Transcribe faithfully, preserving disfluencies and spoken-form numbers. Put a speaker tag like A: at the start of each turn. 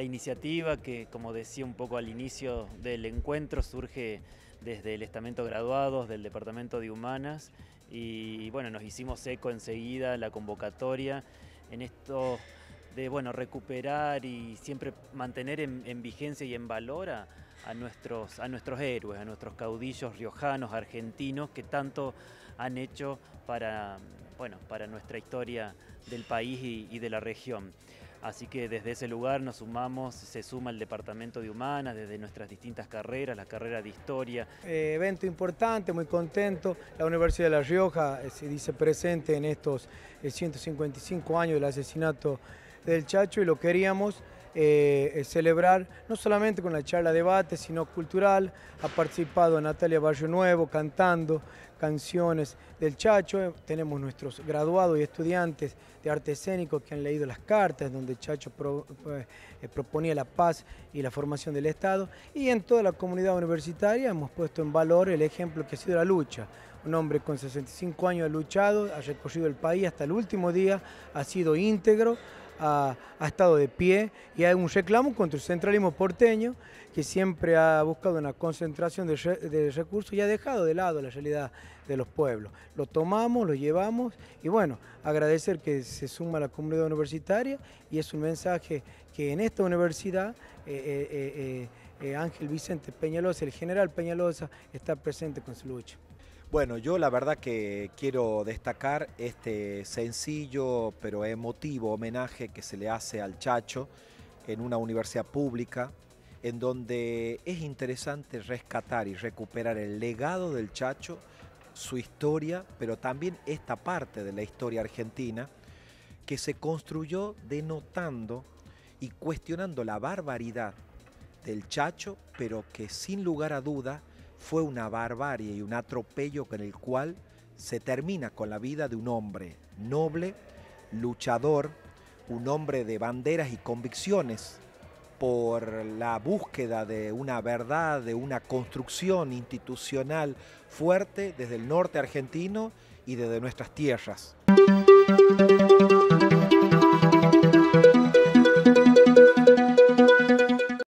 A: iniciativa que, como decía un poco al inicio del encuentro, surge desde el estamento graduados del Departamento de Humanas y bueno, nos hicimos eco enseguida la convocatoria en esto de bueno, recuperar y siempre mantener en, en vigencia y en valor a, a, nuestros, a nuestros héroes, a nuestros caudillos riojanos, argentinos, que tanto han hecho para, bueno, para nuestra historia del país y, y de la región. Así que desde ese lugar nos sumamos, se suma el Departamento de Humanas, desde nuestras distintas carreras, la carrera de Historia.
B: Eh, evento importante, muy contento. La Universidad de La Rioja eh, se dice presente en estos eh, ciento cincuenta y cinco años del asesinato del Chacho y lo queríamos eh, celebrar no solamente con la charla debate, sino cultural. Ha participado Natalia Barrio Nuevo cantando canciones del Chacho. Tenemos nuestros graduados y estudiantes de arte escénico que han leído las cartas donde Chacho pro, eh, proponía la paz y la formación del Estado. Y en toda la comunidad universitaria hemos puesto en valor el ejemplo que ha sido la lucha. Un hombre con sesenta y cinco años ha luchado, ha recorrido el país hasta el último día, ha sido íntegro, Ha, ha estado de pie y hay un reclamo contra el centralismo porteño que siempre ha buscado una concentración de, re, de recursos y ha dejado de lado la realidad de los pueblos. Lo tomamos, lo llevamos y bueno, agradecer que se suma a la comunidad universitaria y es un mensaje que en esta universidad eh, eh, eh, eh, Ángel Vicente Peñalosa, el general Peñalosa, está presente con su lucha.
C: Bueno, yo la verdad que quiero destacar este sencillo pero emotivo homenaje que se le hace al Chacho en una universidad pública, en donde es interesante rescatar y recuperar el legado del Chacho, su historia, pero también esta parte de la historia argentina que se construyó denotando y cuestionando la barbaridad del Chacho, pero que sin lugar a duda fue una barbarie y un atropello con el cual se termina con la vida de un hombre noble, luchador, un hombre de banderas y convicciones por la búsqueda de una verdad, de una construcción institucional fuerte desde el norte argentino y desde nuestras tierras.